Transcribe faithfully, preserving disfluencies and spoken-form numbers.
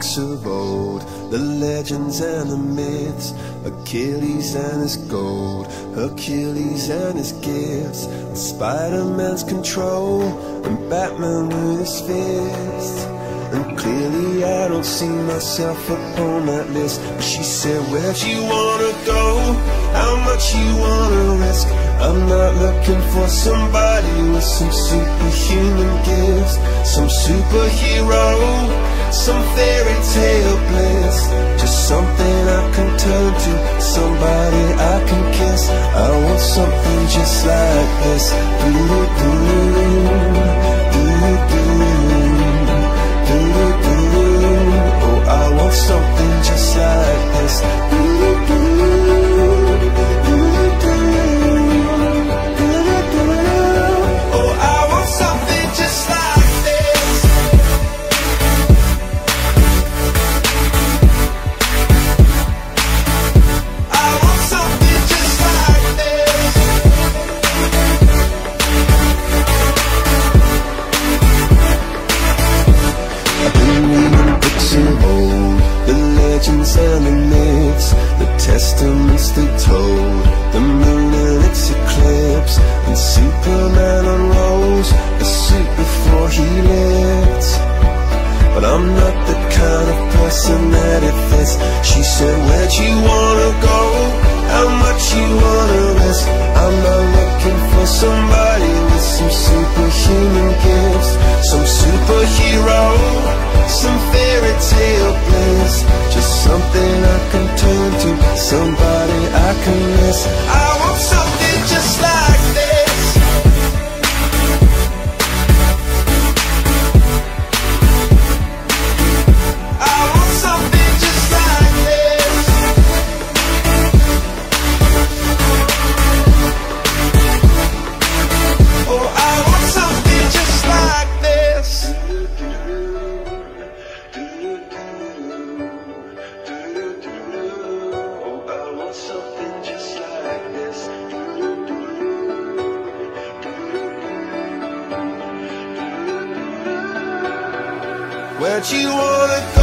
books of old, the legends and the myths, Achilles and his gold, Hercules and his gifts, and Spider-Man's control, and Batman with his fists. And clearly I don't see myself upon that list. But she said, where'd you wanna go? How much you wanna risk? I'm not looking for somebody with some superhuman gifts, some superhero, some fairy tale bliss. Just something I can turn to, somebody I can kiss. I want something just like this. Do-do-do, do-do-do. Oh, I want something just like this. Oh, I want something just like this. I want something just like this. I've been reading books of old, the legends and the myths, the testaments they told, the moon and its eclipse, and Superman unrolls a suit before he lived. But I'm not the kind of person that it fits. She said, where'd you wanna go? How much you wanna risk? I'm not looking for somebody with some superhuman gifts, some superhero, some fairy tale bliss. Just something I can turn to, somebody I can miss. I want something just like this. I want something just like this. Oh, I want something just like this. Something just like this. Where'd you wanna go?